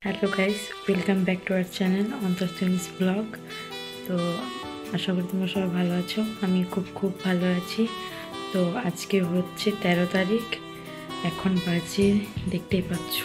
Hello guys, welcome back to our channel অন্তর্থিংস blog. তো আশা করি তোমরা সবাই ভালো আছো। আমি খুব ভালো আছি। তো আজকে হচ্ছে 13 তারিখ, এখন বাজে দেখতেই পাচ্ছ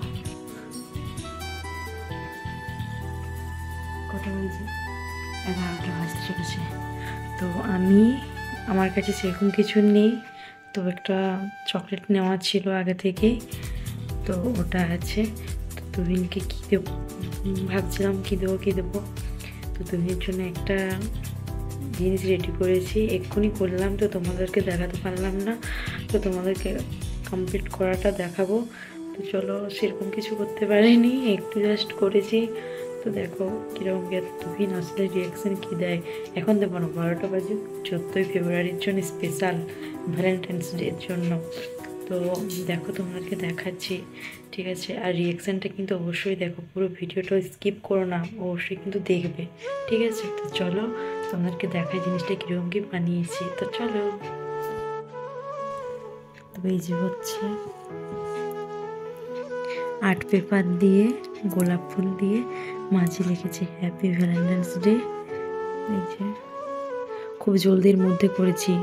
কটা বাজে, 11টা বাজতে চলেছে। তো আমার কাছে সেরকম কিছু নেই, তো একটা চকলেট নেওয়া ছিল আগে থেকেই, তো ওটা আছে। তো তুহিনকে কী দেবো ভাবছিলাম, কী দেবো। তো তুহিনের জন্য একটা জিনিস রেডি করেছি, এক্ষুনি করলাম, তো তোমাদেরকে দেখাতে পারলাম না। তো তোমাদেরকে কমপ্লিট করাটা দেখাবো। তো চলো, সেরকম কিছু করতে পারিনি, একটু জাস্ট করেছি। তো দেখো কীরকম তুহিন আসলে রিয়াকশান কী দেয়। এখন দেবো না, 12টা বাজে, 14ই ফেব্রুয়ারির জন্য স্পেশাল ভ্যালেন্টাইন্স ডের জন্য। তো দেখো তোমাদেরকে দেখাচ্ছি, ঠিক আছে? আর রিয়াকশানটা কিন্তু অবশ্যই দেখো, পুরো ভিডিওটা স্কিপ করো না, অবশ্যই কিন্তু দেখবে, ঠিক আছে? তো চলো তোমাদেরকে দেখাই জিনিসটা কীরকম কি বানিয়েছি। তো চলো। তো এই যে হচ্ছে আর্ট পেপার দিয়ে, গোলাপ ফুল দিয়ে মাঝে লিখেছি হ্যাপি ভ্যালেন্টাইন্স ডে। এই যে খুব জলদির মধ্যে করেছি।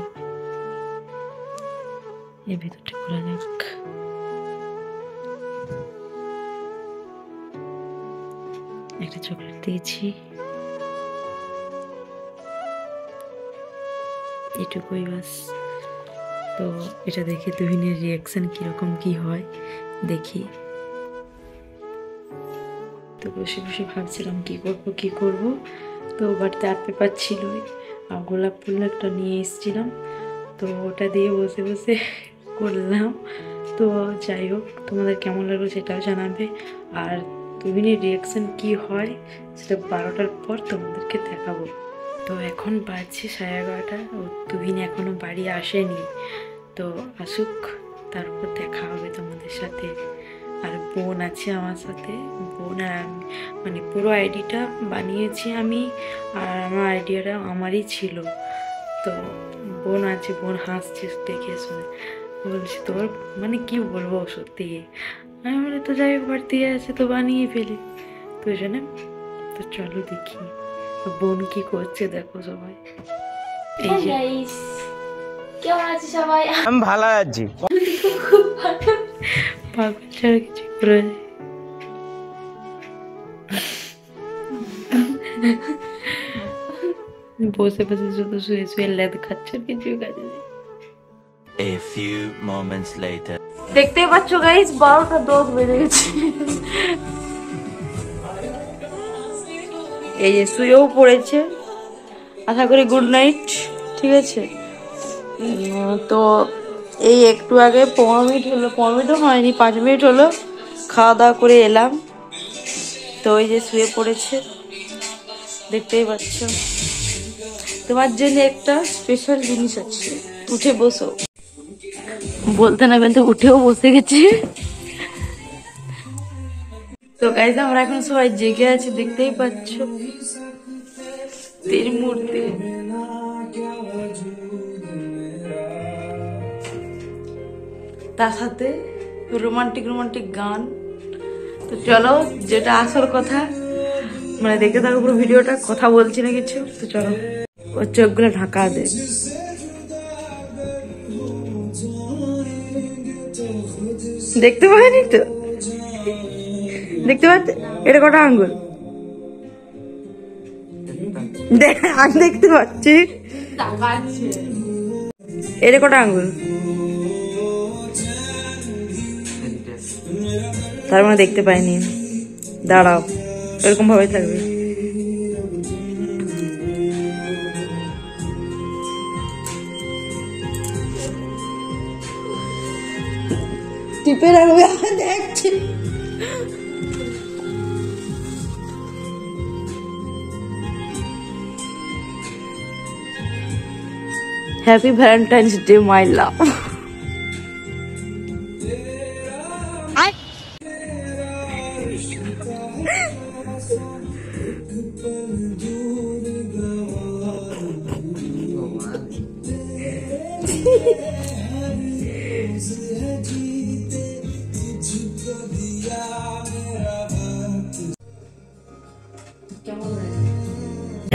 এর ভেতরটা খোলা যাক। একটা চকলেট দিয়েছি, এটুকুই বাস। তো এটা দেখে তুহিনের রিয়াকশান কীরকম কি হয় দেখি। তো বসে ভাবছিলাম কি করব। তো বাড়িতে আর্ট পেপার ছিলই, আর গোলাপ ফুল একটা নিয়ে এসেছিলাম, তো ওটা দিয়ে বসে করলাম। তো যাই হোক, তোমাদের কেমন লাগলো সেটাও জানাবে। আর তুহিনের রিয়াকশান কি হয় সেটা 12টার পর তোমাদেরকে দেখাবো। তো এখন বাজছে 11:30, ও তুহিন এখনও বাড়ি আসেনি। তো আসুক, তারপর দেখা হবে তোমাদের সাথে। আর বোন আছে আমার সাথে, বোন আর আমি, মানে পুরো আইডিটা বানিয়েছি আমি, আর আমার আইডিয়াটা আমারই ছিল। তো বোন আছে, বোন হাসছে দেখে শুনে, বলছি তোর মানে কি বলবো সত্যি। আমি বলি তো যাই হোক, বাড়িতে আছে তো বানিয়ে ফেলি, তো ওই জন্য। তো চলো দেখি বোন কি করছে, দেখো সবাই। এই যে কেমন আছে সবাই? আমি ভালো আছি। খুব ভালো। পাগল ছাড়া কিছু করে বসে শুধু শুয়ে লেদ খাচ্ছে, কিছু কাজে নেই। A few moments later. দেখতেই পাচ্ছ গাইস, 12টা 10 বেজে গেছে। এই যে শুয়েও পড়েছে, আশা করি গুড নাইট, ঠিক আছে? তো এই একটু আগে 15 মিনিট হলো, 15 মিনিটও হয়নি, 5 মিনিট হলো খাওয়া দাওয়া করে এলাম। তো ওই যে শুয়ে পড়েছে, দেখতেই পাচ্ছ। তোমার জন্য একটা স্পেশাল জিনিস আছে, উঠে বসো। বলতে না বলতে উঠেও বসে গেছে। তো গাইস, আমরা এখন সবাই জেগে আছি, দেখতেই পাচ্ছ তের মূর্তি। তার সাথে রোমান্টিক গান। তো চলো, যেটা আসল কথা, মানে দেখতে থাকো পুরো ভিডিওটা, কথা বলছি না কিছু। তো চলো, ওর চোখগুলো ঢাকা দে। দেখতে পাইনি তো, দেখতে পাচ্ছি। এটা কটা আঙ্গুল আমি দেখতে পাচ্ছি, এটা কটা আঙ্গুল, তার মানে দেখতে পাইনি। দাঁড়াও, এরকম ভাবে থাকবে। টিপে রাখবে, দেখছি। Happy valentine's day my love.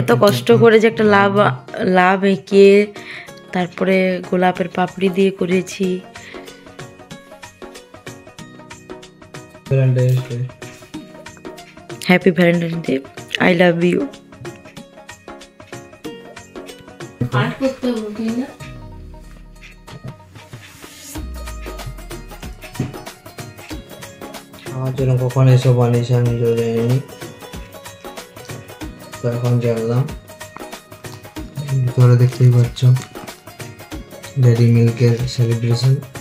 এত কষ্ট করে যে একটা লাভ এঁকে তারপরে গোলাপের পাপড়ি দিয়ে করেছি। Happy valentine day, I love you. আমার জন্য কখন এসব বানিয়েছে আমি তো জানিনি, তো এখন জানলাম। ভিতরে দেখতেই পাচ্ছ ডেয়ারি মিল্কের সেলিব্রেশন।